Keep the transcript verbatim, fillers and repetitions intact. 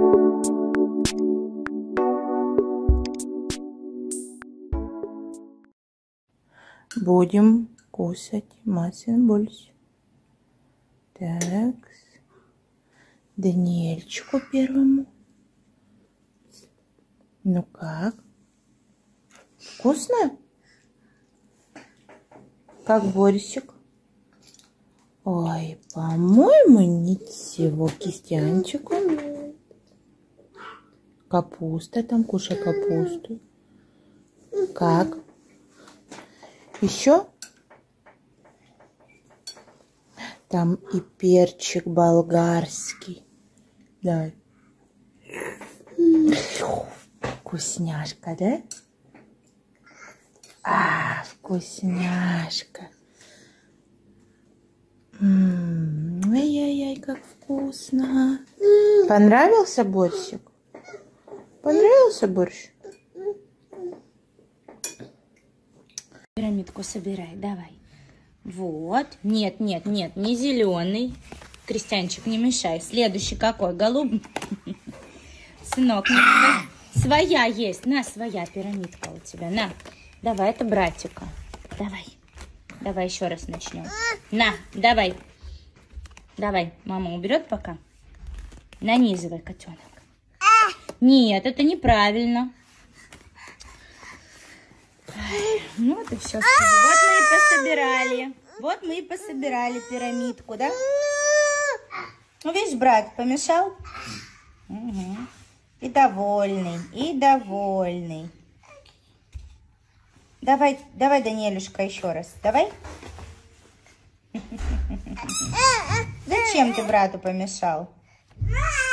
Будем кушать Масин борщ. Так, Даниэльчику первому. Ну как? Вкусно? Как борщик? Ой, по-моему, ничего. Кистянчик умеет. Капуста там, кушай капусту. Как? Еще? Там и перчик болгарский. Да. Вкусняшка, да? А, вкусняшка. Ай-яй-яй, как вкусно. Понравился борщик? Понравился борщ? Пирамидку собирай, давай. Вот. Нет, нет, нет, не зеленый. Крестьянчик, не мешай. Следующий какой? Голубый? Сынок, своя есть. На, своя пирамидка у тебя. На. Давай, это братика. Давай. Давай еще раз начнем. На, давай. Давай. Мама уберет пока. Нанизывай, котенок. Нет, это неправильно. Ну вот и все. Вот мы и пособирали. Вот мы и пособирали пирамидку, да? Ну, видишь, брат помешал? Угу. И довольный, и довольный. Давай, давай, Даниэлюшка, еще раз. Давай. Зачем ты брату помешал?